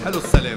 حلو السلام.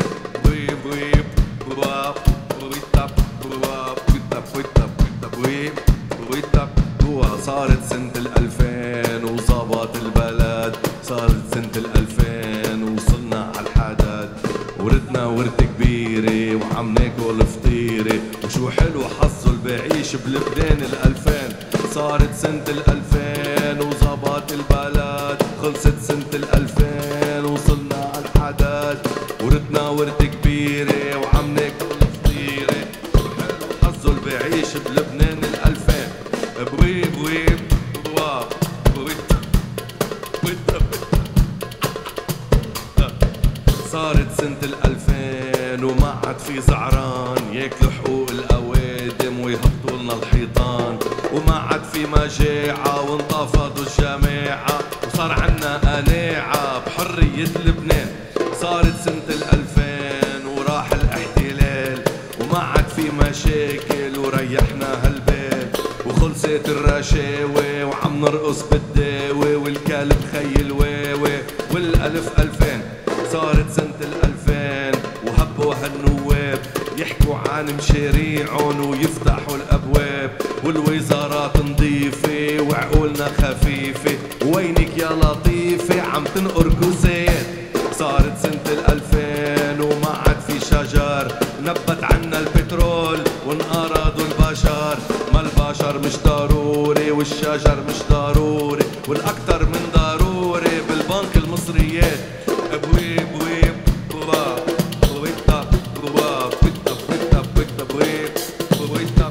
صارت سنة 2000 وظبط البلد، صارت سنة 2000 وصلنا عالحدد، وردنا ورد كبيرة وعم ناكل فطيرة، وشو حلو حظه اللي بعيش بلبنان 2000. صارت سنة 2000 وظبط البلد، خلصت سنة 2000 وصلنا عالحدد، وردنا ورد كبيرة وعم ناكل فطيرة، وحلو حظه اللي بعيش بلبنان 2000. بوي بوي بوا بوي. صارت سنة 2000 وما عاد في زعران، ياكلوا حقوق الأوادم ويهبطوا لنا الحيطان، وما عاد في مجاعة وانتفضوا الجماعة، وصار عنا قناعة بحرية لبنان. صارت سنة 2000 وراح الاحتلال، وما عاد في مشاكل وريحنا هالبال، وخلصت الرشاوي وعم نرقص بالداوي، والكلب خي الواوي والألف 2000. صارت سنة 2000 وهبوا هالنواب يحكوا عن مشاريعهم ويفتحوا الأبواب، والوزارات نظيفة وعقولنا خفيفة، وينك يا لطيفة عم تنقر كوزات. صارت سنة 2000 وما عاد في شجر، نبت عنا البترول وانقرضوا البشر، ما البشر مش ضروري والشجر مش ضروري، والأكتر من ضروري بالبنك المصريات. بوي بوي بوا بويتا بوا بويتا بويتا بويتا بوي بويتا.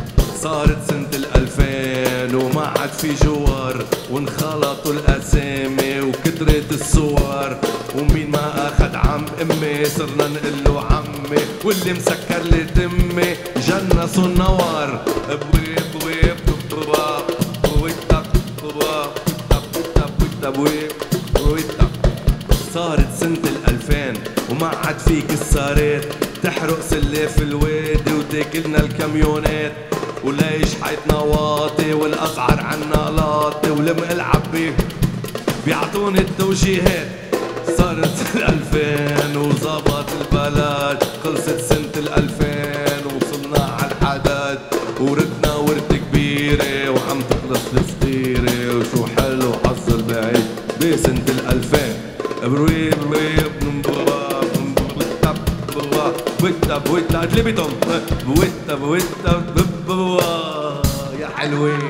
صارت سنة 2000 وما عاد في جوار، وانخلطوا الأسامي وكترت الصور، ومين ما أخد عم أمي صرنا نقله عمي، واللي مسكر لي تمي جنسوا النوار. بوي بوي بوا بويتا بوا بويتا بويتا بوي بويتا. صارت سنة 2000 وما عاد في كسارات تحرق سلاف الوادي وتاكلنا الكاميونات، وليش حيتنا واطي والأسعار عنا لاطي، ولم العب بيه بيعطوني التوجيهات. صارت سنة 2000 وظبط البلد، خلصت سنة 2000 وصلنا عالحدد، وردنا ورد كبيرة وعم تخلص الفطيرة، وشو حلو حظ البعيد بسنة 2000. بروي بروي بويتا بويتا ادلبتهم بويتا بويتا يا حلوين.